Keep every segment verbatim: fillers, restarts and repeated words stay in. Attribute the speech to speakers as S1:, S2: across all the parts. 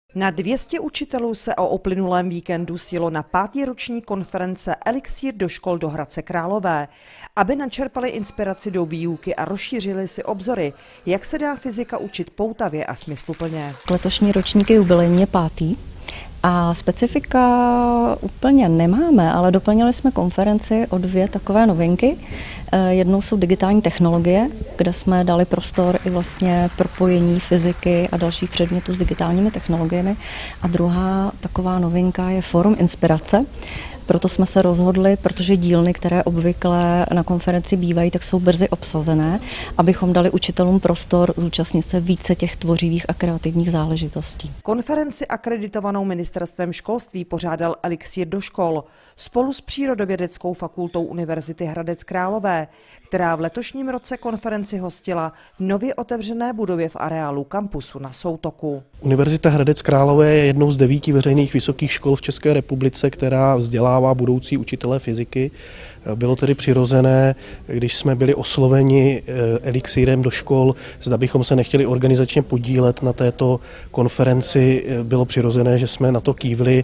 S1: Na dvě stě učitelů se o uplynulém víkendu sjelo na pátý roční konference Elixír do škol do Hradce Králové, aby načerpali inspiraci do výuky a rozšířili si obzory, jak se dá fyzika učit poutavě a smysluplně.
S2: Letošní ročník je jubilejně pátý a specifika úplně nemáme, ale doplnili jsme konferenci o dvě takové novinky. Jednou jsou digitální technologie, kde jsme dali prostor i vlastně propojení fyziky a dalších předmětů s digitálními technologiemi. A druhá taková novinka je Fórum inspirace. Proto jsme se rozhodli, protože dílny, které obvykle na konferenci bývají, tak jsou brzy obsazené, abychom dali učitelům prostor zúčastnit se více těch tvořivých a kreativních záležitostí.
S1: Konferenci akreditovanou ministerstvem školství pořádal Elixír do škol spolu s Přírodovědeckou fakultou Univerzity Hradec Králové, která v letošním roce konferenci hostila v nově otevřené budově v areálu kampusu na Soutoku.
S3: Univerzita Hradec Králové je jednou z devíti veřejných vysokých škol v České republice, která vzdělává budoucí učitele fyziky. Bylo tedy přirozené, když jsme byli osloveni Elixírem do škol, zda bychom se nechtěli organizačně podílet na této konferenci, bylo přirozené, že jsme na to kývli.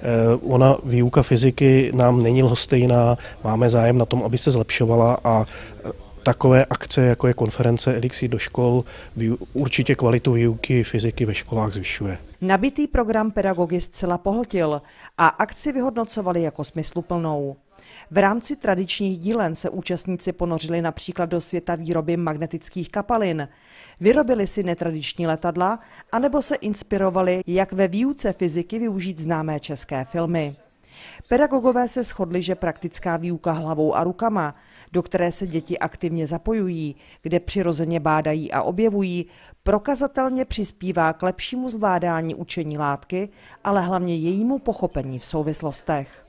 S3: Ona výuka fyziky nám není lhostejná, máme zájem na tom, aby se zlepšovala a takové akce, jako je konference Elixír do škol, určitě kvalitu výuky fyziky ve školách zvyšuje.
S1: Nabitý program pedagogy zcela pohltil a akci vyhodnocovali jako smysluplnou. V rámci tradičních dílen se účastníci ponořili například do světa výroby magnetických kapalin, vyrobili si netradiční letadla, anebo se inspirovali, jak ve výuce fyziky využít známé české filmy. Pedagogové se shodli, že praktická výuka hlavou a rukama, do které se děti aktivně zapojují, kde přirozeně bádají a objevují, prokazatelně přispívá k lepšímu zvládání učení látky, ale hlavně jejímu pochopení v souvislostech.